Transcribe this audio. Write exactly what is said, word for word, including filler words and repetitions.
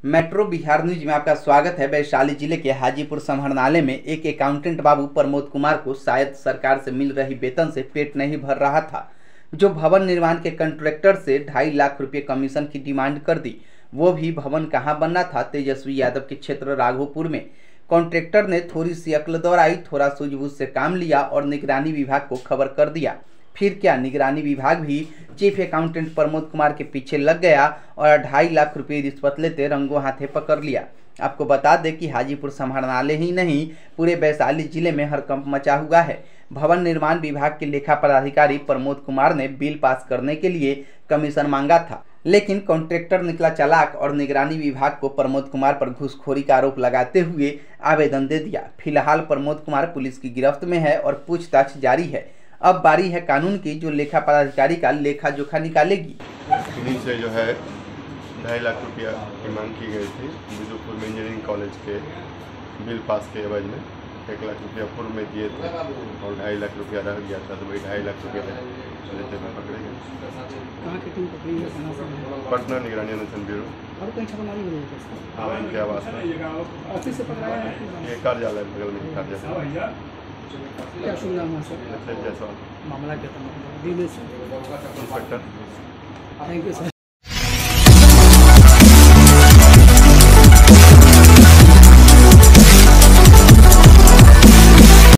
Metro Bihar news में आपका स्वागत है। वैशाली जिले के हाजीपुर समाहरणालय में एक अकाउंटेंट बाबू प्रमोद कुमार को शायद सरकार से मिल रही वेतन से पेट नहीं भर रहा था, जो भवन निर्माण के कॉन्ट्रैक्टर से ढाई लाख रुपए कमीशन की डिमांड कर दी। वो भी भवन कहाँ बनना था, तेजस्वी यादव के क्षेत्र राघोपुर में। कॉन्ट्रैक्टर ने थोड़ी सी अक्ल दौड़ाई, थोड़ा सूझबूझ से काम लिया और निगरानी विभाग को खबर कर दिया। फिर क्या, निगरानी विभाग भी चीफ अकाउंटेंट प्रमोद कुमार के पीछे लग गया और ढाई लाख रुपए रिश्वत लेते रंगों हाथे पकड़ लिया। आपको बता दें कि हाजीपुर समाहरणालय ही नहीं, पूरे वैशाली जिले में हड़कंप मचा हुआ है। भवन निर्माण विभाग के लेखा पदाधिकारी प्रमोद कुमार ने बिल पास करने के लिए कमीशन मांगा था, लेकिन कॉन्ट्रैक्टर निकला चालाक और निगरानी विभाग को प्रमोद कुमार पर घूसखोरी का आरोप लगाते हुए आवेदन दे दिया। फिलहाल प्रमोद कुमार पुलिस की गिरफ्त में है और पूछताछ जारी है। अब बारी है कानून की, जो लेखा पदाधिकारी का लेखा जोखा निकालेगी। इन्हीं से जो है ढाई लाख रुपया की मांग की गई थी। बिदुपुर में इंजीनियरिंग कॉलेज के बिल पास के एवज में एक लाख रुपया पूर्व में दिए थे और ढाई लाख रुपया रह गया था, तो वही ढाई लाख रुपया लेते हुए पकड़े गए। पटना निगरानी अनुसंधान ब्यूरो। हाँ, इनके आवास में ये कार्यालय बगल में कार्यालय। क्या शुभ नाम है सर? जैसा मामला क्या था? इंस्पेक्टर। Thank you sir.